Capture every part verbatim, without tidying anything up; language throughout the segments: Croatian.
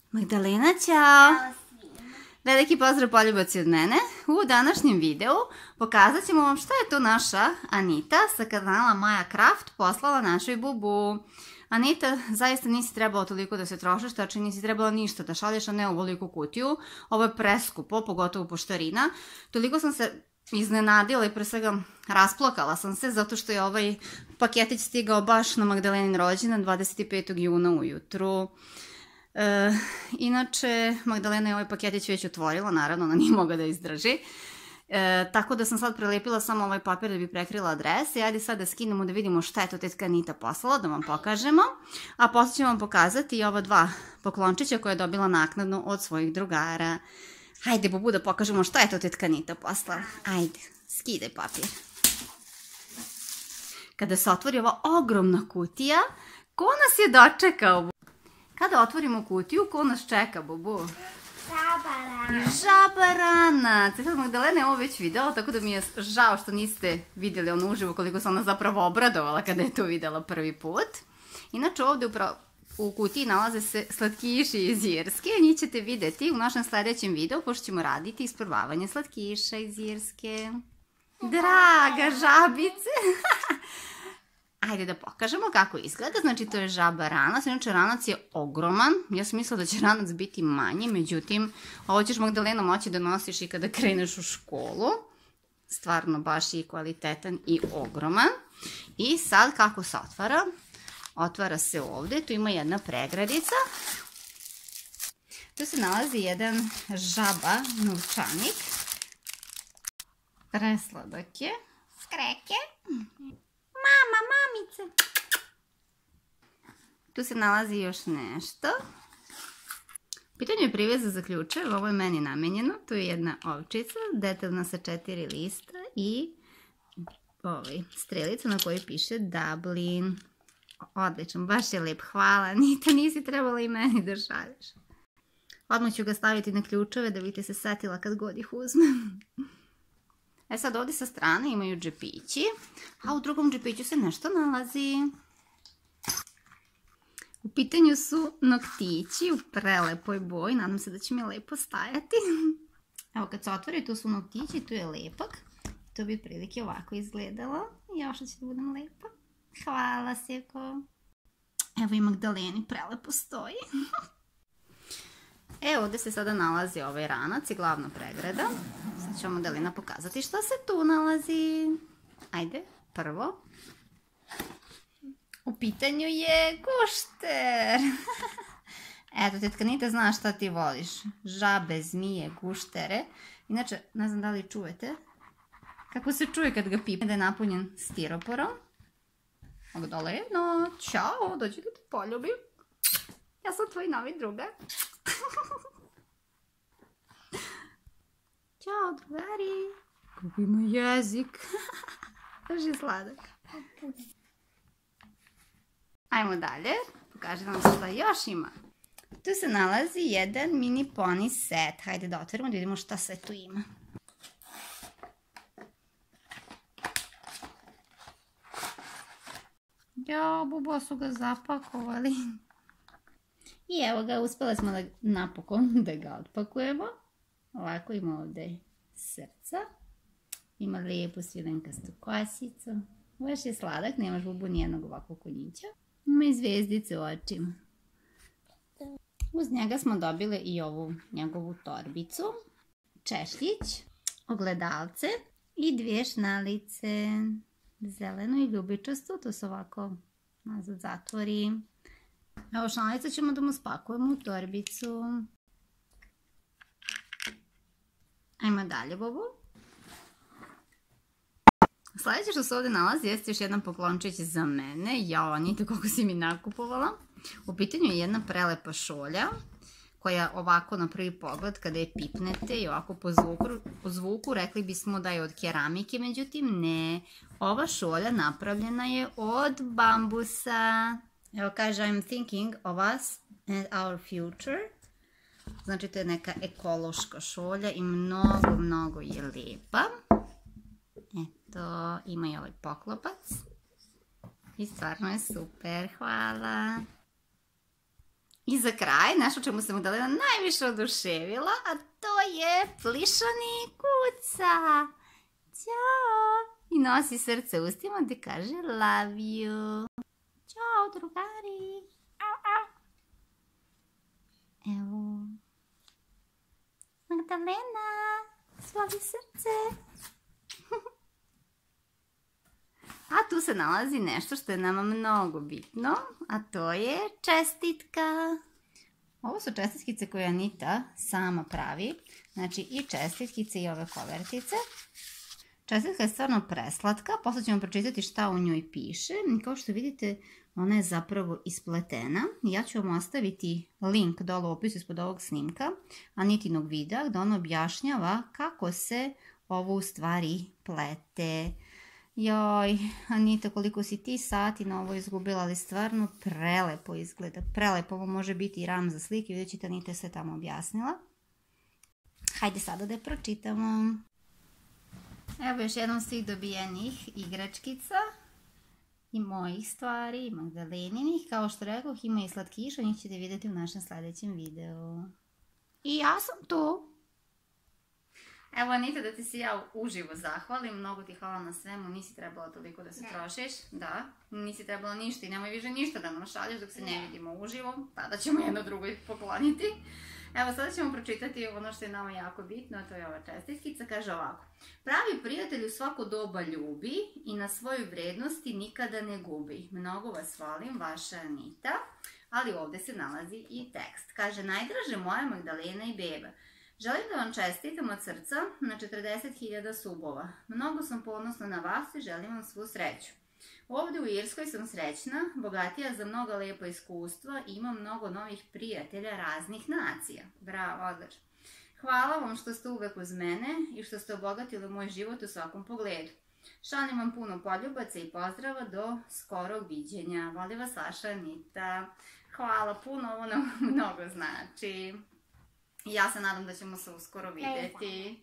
Magdalena, ćao! Veliki pozdrav poljubaci od mene. U današnjem videu pokazat ćemo vam šta je to naša Anita sa kanala Maja Craft poslala našoj bubu. Anita, zaista nisi trebalo toliko da se trošiš, tači nisi trebalo ništa da šalješ, a ne u veliku kutiju. Ovo je preskupo, pogotovo poštarina. Toliko sam se iznenadila i pre svega rasplakala sam se zato što je ovaj paketić stigao baš na Magdalenin rođendan dvadeset petog juna ujutru. E, inače, Magdalena je ovaj paketić već otvorila, naravno, ona nije mogla da izdrži. E, tako da sam sad prelepila samo ovaj papir da bi prekrila adres i ajde sad da skinemo da vidimo šta je to tetka Anita poslala, da vam pokažemo. A posle ćemo vam pokazati i ova dva poklončića koje je dobila naknadno od svojih drugara. Hajde, bubu, da pokažemo šta je to tetka Anita poslala. Ajde, skidaj papir. Kada se otvori ova ogromna kutija, ko nas je dočekao? Kada otvorimo kutiju, ko nas čeka, bubu? Žabaranac. Žabaranac. Sad Magdalena je ovo već videla, tako da mi je žao što niste vidjeli ono uživo koliko se ona zapravo obradovala kada je to videla prvi put. Inače ovdje upravo u kutiji nalaze se slatkiši iz Irske. Njih ćete vidjeti u našem sljedećem videu, pošto ćemo raditi isprobavanje slatkiša iz Irske. Draga žabice! Ajde da pokažemo kako izgleda. Znači to je žabaranac. Inače ranac je ogroman. Ja sam mislila da će ranac biti manji. Međutim, ovo ćeš, Magdalena, moći da nosiš i kada kreneš u školu. Stvarno baš i kvalitetan i ogroman. I sad kako se otvara? Otvara se ovdje. Tu ima jedna pregradica. Tu se nalazi jedan žaba novčanik. Presladak je. Skreke. Mama, mamice. Tu se nalazi još nešto. Pitanje je priveza za ključe, ovo je meni namenjeno. Tu je jedna ovčica, detaljna sa četiri lista i ovaj, strelica na kojoj piše Dublin. Odličan, baš je lep, hvala Anita, nisi trebala i meni da šalješ. Odmah ću ga staviti na ključeve da bi te se setila kad god ih uzmem. E sad ovdje sa strane imaju džepići, a u drugom džepiću se nešto nalazi. U pitanju su noktići u prelepoj boji, nadam se da će mi lepo stajati. Evo kad se otvori, tu su noktići, tu je lepak. To bi prilike ovako izgledalo. Još će da budem lepa. Hvala, Sjeko. Evo i Magdaleni, prelepo stoji. E, ovdje se sada nalazi ovaj ranac i glavna pregrada. Sad ćemo Magdalena pokazati što se tu nalazi. Ajde, prvo. U pitanju je gušter. Eto, tetka Anita zna šta ti voliš. Žabe, zmije, guštere. Inače, ne znam da li čujete. Kako se čuje kad ga pipne da je napunjen stiroporom. Magdaleno, ćao, dođi da te poljubim. Ja sam tvoj novi drugar. Ćao, drugari. Kako ima jezik. Baš je sladak. Ajmo dalje. Pokaži nam šta još ima. Tu se nalazi jedan mini pony set. Hajde da otvorimo da vidimo šta sve tu ima. Jo, bubo su ga zapakovali. I evo ga, uspjeli smo da, napokon da ga otpakujemo. Ovako ima ovdje srca. Ima lijepu svilenkastu kosicu. Baš je sladak, nemaš bubu nijednog ovakvog konjića. Ima i zvijezdice u očima. Uz njega smo dobili i ovu njegovu torbicu. Češljić, ogledalce i dvije šnalice. Zelenu i ljubičastu, to se ovako nazad zatvori. Evo šnalicu ćemo da mu spakujemo u torbicu. Ajmo dalje, bubu. Sljedeće što se ovdje nalazi jeste još jedan poklončić za mene. Jao, Anita, koliko si mi nakupovala. U pitanju je jedna prelepa šolja koja ovako na prvi pogled kada je pipnete i ovako po zvuku, po zvuku rekli bismo da je od keramike, međutim ne. Ova šolja napravljena je od bambusa. Evo kaže, I'm thinking of us and our future. Znači to je neka ekološka šolja i mnogo, mnogo je lijepa. Eto, ima i ovaj poklopac. I stvarno je super, hvala. I za kraj, nešto čemu se Magdalena najviše oduševila, a to je plišani kuca. Ćao! I nosi srce ustima gde kaže love you. Ćao, drugari! Evo. Magdalena, slavi srce. A tu se nalazi nešto što je nama mnogo bitno, a to je čestitka. Ovo su čestitkice koje Anita sama pravi, znači i čestitkice i ove kovertice. Čestitka je stvarno preslatka, posle ćemo pročitati šta u njoj piše. Kao što vidite, ona je zapravo ispletena. Ja ću vam ostaviti link dole u opisu ispod ovog snimka Anitinog videa, gde ona objašnjava kako se ovo u stvari plete. Joj, Anita, koliko si ti sati na ovo izgubila, ali stvarno prelepo izgleda. Prelepo, ovo može biti i ram za slike, vidjet ćete, Anita je sve tamo objasnila. Hajde sada da je pročitamo. Evo još jednom svih dobijenih igračkica i mojih stvari, i Magdaleninih. Kao što rekoh, ima i slatkiša, njih ćete vidjeti u našem sljedećem videu. I ja sam tu. Evo, Anita, da ti se ja uživo zahvalim, mnogo ti hvala na svemu, nisi trebala toliko da se trošiš, da, nisi trebala ništa i nemoj više ništa da nam šalješ dok se ne vidimo uživo, tada ćemo jedno drugo pokloniti. Evo, sada ćemo pročitati ono što je nama jako bitno, a to je ova čestitkica, kaže ovako. Pravi prijatelj u svako doba ljubi i na svojoj vrednosti nikada ne gubi. Mnogo vas volim, vaša Anita, ali ovdje se nalazi i tekst. Kaže, najdraže moja Magdalena i beba. Želim da vam čestitam od srca na četrdeset hiljada subova. Mnogo sam ponosna na vas i želim vam svu sreću. Ovdje u Irskoj sam srećna, bogatija za mnoga lepa iskustva i imam mnogo novih prijatelja raznih nacija. Bravo, odlično. Hvala vam što ste uvek uz mene i što ste obogatili moj život u svakom pogledu. Šaljem vam puno poljubaca i pozdrava do skorog viđenja. Volim vas, vaša Anita. Hvala puno, ovo nam mnogo znači. Ja se nadam da ćemo se uskoro vidjeti.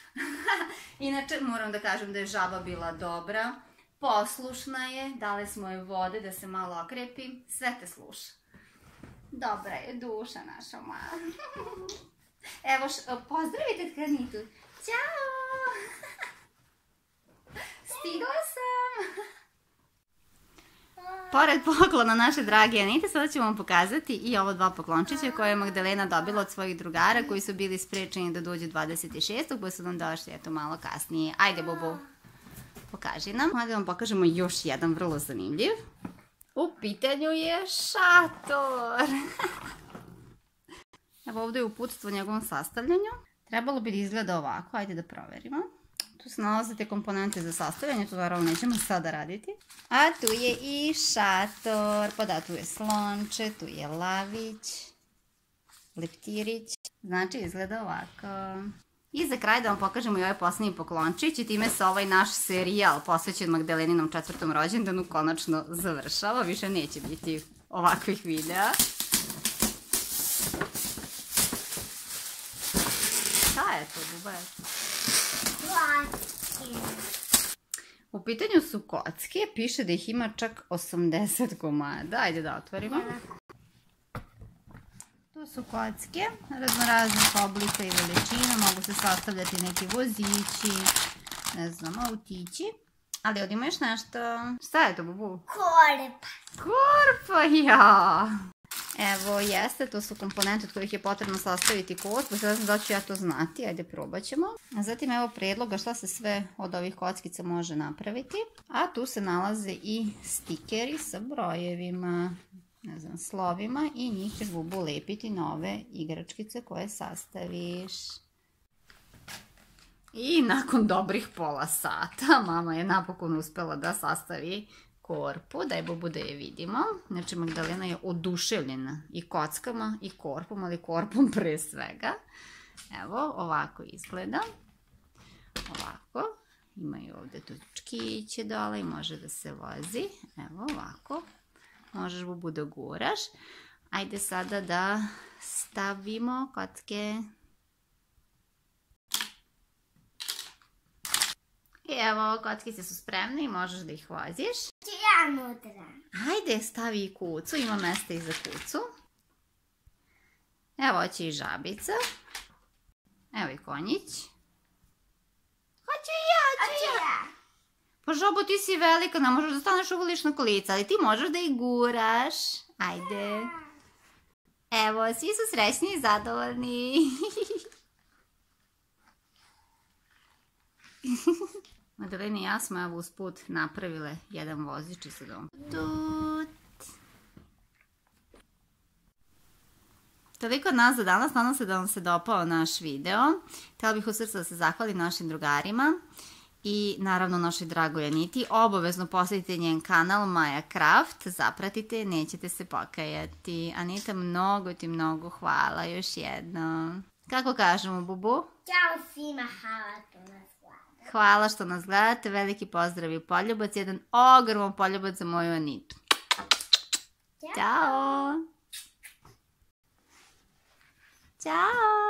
Inače, moram da kažem da je žaba bila dobra, poslušna je, dali smo joj vode da se malo okrepi, sve te sluša. Dobra je duša naša mala. Evo, pozdravite Tkanitu. Ćao! Stigla sam! Pored poklona naše drage Anite, sada ću vam pokazati i ovo dva poklončića koje je Magdalena dobila od svojih drugara koji su bili sprečeni da dođu dvadeset šestog pa su nam došli eto malo kasnije. Ajde, Bubu, pokaži nam. Hajde vam pokažemo još jedan vrlo zanimljiv. U pitanju je šator. Evo ovdje je uputstvo u njegovom sastavljanju. Trebalo bi da izgleda ovako, ajde da proverimo. Tu se nalaze te komponente za sastavljanje, to naravno nećemo sada raditi. A tu je i šator, pa da, tu je slonče, tu je lavić, leptirić, znači izgleda ovako. I za kraj da vam pokažemo i ovaj posljednji poklončić i time se ovaj naš serijal posvećen Magdaleninom četvrtom rođendanu konačno završava, više neće biti ovakvih videa. Šta je to, Buba? U pitanju su kocke, piše da ih ima čak osamdeset komada. Ajde da otvorimo. Tu su kocke, raznoraznih oblika i veličina, mogu se sastavljati neki vozići, ne znam, autići. Ali ovdje ima još nešto. Šta je to, Bubu? Korpa. Korpa, ja! Evo, jeste, to su komponente od kojih je potrebno sastaviti korpu, sada znam da ću ja to znati, ajde probat ćemo. Zatim evo predloga šta se sve od ovih kockica može napraviti. A tu se nalaze i stikeri sa brojevima, ne znam, slovima i njih ćeš, Bubu, lepiti na ove igračkice koje sastaviš. I nakon dobrih pola sata mama je napokon uspela da sastavi korpu, daj, Bubu, da je vidimo. Znači, Magdalena je oduševljena i kockama i korpom, ali korpom pre svega. Evo, ovako izgleda. Ovako. Imaju ovdje točkiće dole i može da se vozi. Evo, ovako. Možeš, Bubu, da guraš. Ajde sada da stavimo kocke. I evo, kockice su spremne i možeš da ih voziš. Ja nutra. Ajde, stavi i kucu, ima mesta i za kucu. Evo, hoće i žabica. Evo i konjić. Hoću i ja, hoću i ja. Pa žabo, ti si velika, ne možeš da staneš u lična kolica, ali ti možeš da ih guraš. Ajde. Evo, svi su srećni i zadovoljni. Madalena i ja smo evo usput napravile jedan vozič i sad on tut. Toliko od nas za danas, nadam se da vam se dopao naš video. Htjela bih u srcu da se zahvalim našim drugarima i naravno našoj dragoj Aniti. Obavezno posjetite njen kanal Maja Craft, zapratite, nećete se pokajati. Anita, mnogo ti mnogo hvala još jednom. Kako kažemo, Bubu? Ćao svima, hvala što nas gledate. Hvala što nas gledate, veliki pozdrav i poljubac, jedan ogroman poljubac za moju Anitu. Ćao! Ćao!